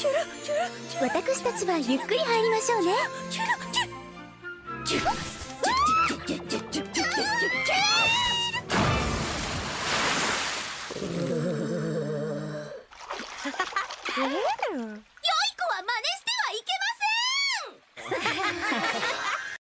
私たちはゆっくり入りましょうね。 良い子は真似してはいけません。